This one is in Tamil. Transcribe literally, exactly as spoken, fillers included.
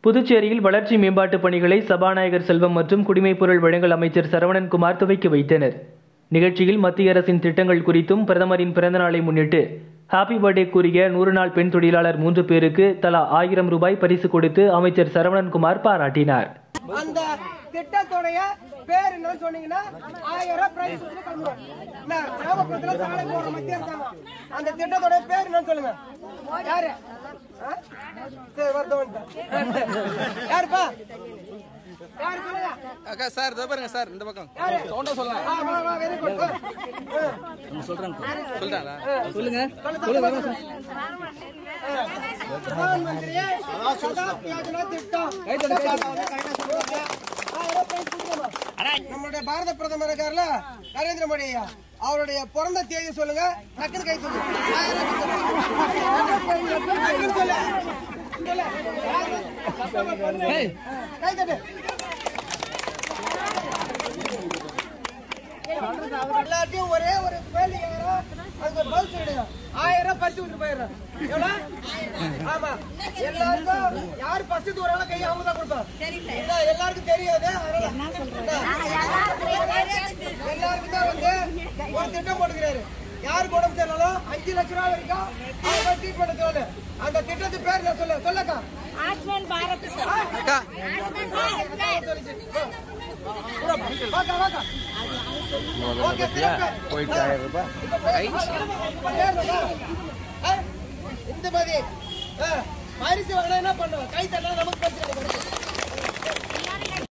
புதுச்சேரியில் வளர்ச்சி மேம்பாட்டு பணிகளை சபாநாயகர் செல்வம் மற்றும் குடிமைப்பொருள் வழங்கல் அமைச்சர் சரவணன்குமார் துவக்கி வைத்தனர். நிகழ்ச்சியில் மத்திய அரசின் திட்டங்கள் குறித்தும் பிரதமரின் பிறந்தநாளை முன்னிட்டு ஹாப்பி பர்த்டே கூறிய நூறு நாள் பெண் தொழிலாளர் மூன்று பேருக்கு தலா ஆயிரம் ரூபாய் பரிசு கொடுத்து அமைச்சர் சரவணன்குமார் பாராட்டினார். அந்த திட்டத்தோடைய பேர் என்ன சொன்னீங்கன்னா ஆயிரம் பிரைஸ் கிளம்புறோம். கிராமப்புறத்துல சாலை போற மத்திய அரசாங்கம் அந்த திட்டத்தோட பேர் என்ன சொல்லுங்க. யாரு சரி வருது யாருப்பா யாரு சொல்லுங்க. அக்கா சார் இதோ பாருங்க சார் இந்த பக்கம் சவுண்டா சொல்லுங்க. வெரி குட் சொல்றாங்க சொல்றாங்களா சொல்லுங்க சொல்லுங்க. பிரதான் மந்திரி சதா யோஜனா திட்டம் நம்மளுடைய பாரத பிரதமர் இருக்காருல நரேந்திர மோடி ஐயா அவருடைய பிறந்த தேதி சொல்லுங்க. டக்குனு கை தூக்கு. கை தட்டு. எல்லாத்தையும் ஒரே ஒரு கேள்வி கேட்கிறோம். அதுக்கு பதில் சொல்லிடுங்க. ஆயிரம் பரிசு விட்டு போயிடுறோம். எவ்வளவு? ஆமா எல்லாருக்கும் யாரு பரிசு தூரம் கை அவங்க தான் கொடுப்போம். எல்லாருக்கும் தெரியாது. எல்லாருக்கும் தான் வந்து ஒரு திட்டம் போட்டுக்கிறாரு. யாருக்கு உடம்பு சரியில்லைனாலும் அஞ்சு லட்சம் ரூபாய் வரைக்கும் அவங்க ட்ரீட்மெண்ட் சொல்லு. அந்த திட்டத்து பேர் நான் சொல்ல சொல்லக்கா ஆயுஷ்மான் பாரத் அக்கா வாக்கா வாக்கா ஓகே போயிட்டு ஆயிரம் ரூபாய் இந்த மாதிரி பரிசு வாங்கினா என்ன பண்ணுவோம். கை தட்டா நமக்கு பரிசு.